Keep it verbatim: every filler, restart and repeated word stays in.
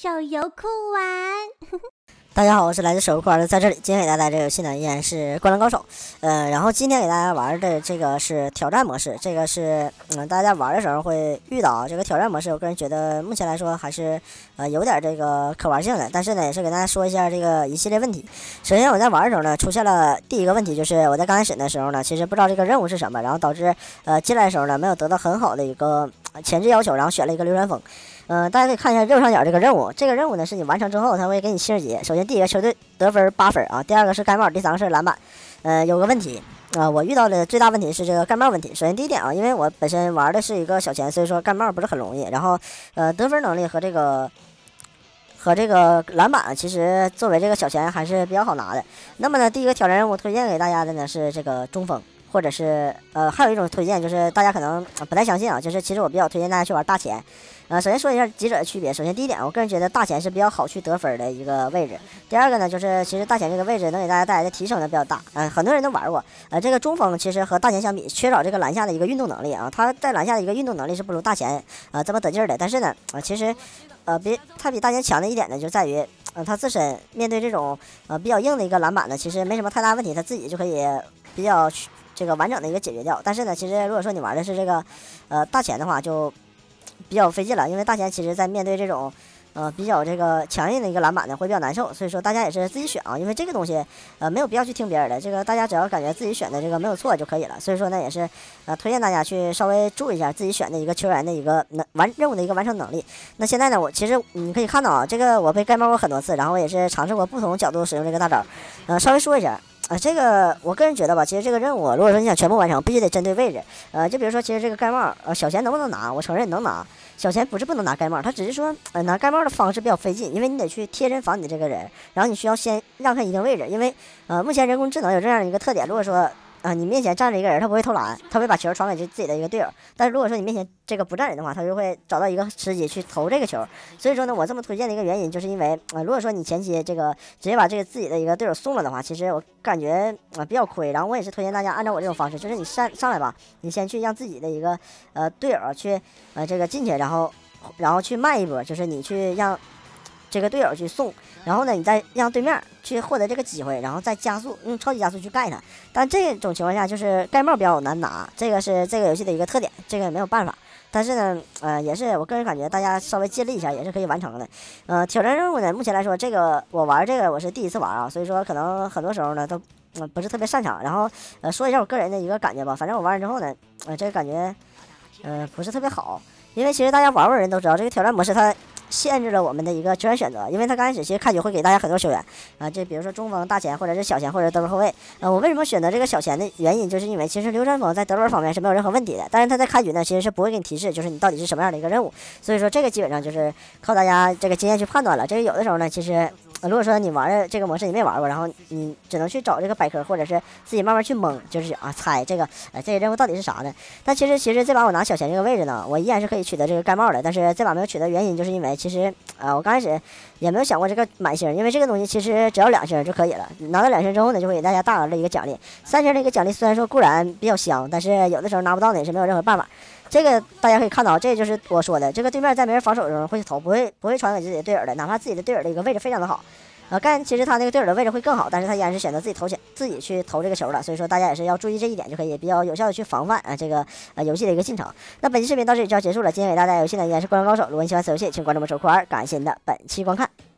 手游酷玩。 大家好，我是来自手游酷玩的，在这里今天给大家带来这个游戏呢，依然是灌篮高手。呃，然后今天给大家玩的这个是挑战模式，这个是嗯大家玩的时候会遇到这个挑战模式。我个人觉得目前来说还是呃有点这个可玩性的，但是呢也是给大家说一下这个一系列问题。首先我在玩的时候呢，出现了第一个问题，就是我在刚开始的时候呢，其实不知道这个任务是什么，然后导致呃进来的时候呢没有得到很好的一个前置要求，然后选了一个流川枫。嗯、呃，大家可以看一下右上角这个任务，这个任务呢是你完成之后，它会给你七十级。首先第一个球队得分八分啊，第二个是盖帽，第三个是篮板。呃，有个问题啊、呃，我遇到的最大问题是这个盖帽问题。首先第一点啊，因为我本身玩的是一个小前，所以说盖帽不是很容易。然后呃，得分能力和这个和这个篮板，其实作为这个小前还是比较好拿的。那么呢，第一个挑战任务推荐给大家的呢是这个中锋。或者是呃，还有一种推荐就是大家可能不太相信啊，就是其实我比较推荐大家去玩大前。呃，首先说一下几者的区别。首先第一点，我个人觉得大前是比较好去得分的一个位置。第二个呢，就是其实大前这个位置能给大家带来的提升呢比较大。嗯、呃，很多人都玩过。呃，这个中锋其实和大前相比，缺少这个篮下的一个运动能力啊。他在篮下的一个运动能力是不如大前啊、呃、这么得劲儿的。但是呢，啊、呃，其实呃比他比大前强的一点呢，就在于呃他自身面对这种呃比较硬的一个篮板呢，其实没什么太大问题，他自己就可以比较这个完整的一个解决掉。但是呢，其实如果说你玩的是这个呃大前的话，就比较费劲了，因为大前其实在面对这种呃比较这个强硬的一个篮板呢，会比较难受。所以说大家也是自己选啊，因为这个东西呃没有必要去听别人的，这个大家只要感觉自己选的这个没有错就可以了。所以说呢，也是呃推荐大家去稍微注意一下自己选的一个球员的一个能完任务的一个完成能力。那现在呢，我其实你可以看到啊，这个我被盖帽过很多次，然后我也是尝试过不同角度使用这个大招。呃，稍微说一下。啊、呃，这个我个人觉得吧，其实这个任务，如果说你想全部完成，必须得针对位置。呃，就比如说，其实这个盖帽，呃，小前能不能拿？我承认能拿。小前不是不能拿盖帽，他只是说，呃，拿盖帽的方式比较费劲，因为你得去贴身防你的这个人，然后你需要先让他一定位置，因为呃，目前人工智能有这样一个特点，如果说啊、呃，你面前站着一个人，他不会偷懒，他会把球传给自己的一个队友。但是如果说你面前这个不站人的话，他就会找到一个时机去投这个球。所以说呢，我这么推荐的一个原因，就是因为啊、呃，如果说你前期这个直接把这个自己的一个队友送了的话，其实我感觉啊、呃、比较亏。然后我也是推荐大家按照我这种方式，就是你上上来吧，你先去让自己的一个呃队友去呃这个进去，然后然后去慢一波，就是你去让这个队友去送。然后呢，你再让对面去获得这个机会，然后再加速，用超级加速去盖他。但这种情况下，就是盖帽比较难拿，这个是这个游戏的一个特点，这个也没有办法。但是呢，呃，也是我个人感觉大家稍微尽力一下也是可以完成的。呃，挑战任务呢，目前来说，这个我玩这个我是第一次玩啊，所以说可能很多时候呢都呃不是特别擅长。然后呃说一下我个人的一个感觉吧，反正我玩完之后呢，呃这个感觉呃不是特别好，因为其实大家玩过人都知道，这个挑战模式它限制了我们的一个球员选择，因为他刚开始其实开局会给大家很多球员啊，这比如说中锋、大前或者是小前或者得分后卫。呃，我为什么选择这个小前的原因，就是因为其实流川枫在得分方面是没有任何问题的，但是他在开局呢其实是不会给你提示，就是你到底是什么样的一个任务，所以说这个基本上就是靠大家这个经验去判断了。这个有的时候呢，其实。如果说你玩的这个模式你没玩过，然后你只能去找这个百科，或者是自己慢慢去蒙，就是啊猜这个呃这个任务到底是啥呢？但其实其实这把我拿小前这个位置呢，我依然是可以取得这个盖帽的，但是这把没有取得原因就是因为其实啊、呃、我刚开始也没有想过这个满星，因为这个东西其实只要两星就可以了，拿到两星之后呢，就会给大家大额的一个奖励。三星的一个奖励虽然说固然比较香，但是有的时候拿不到呢也是没有任何办法。这个大家可以看到，这就是我说的，这个对面在没人防守的时候会投，不会不会传给自己的队友的，哪怕自己的队友的一个位置非常的好。呃，干其实他那个队友的位置会更好，但是他依然是选择自己投钱，自己去投这个球了。所以说大家也是要注意这一点，就可以比较有效的去防范啊这个呃游戏的一个进程。那本期视频到这里就要结束了，今天给大家游戏呢依然是灌篮高手。如果你喜欢此游戏，请关注我们手库二，感谢您的本期观看。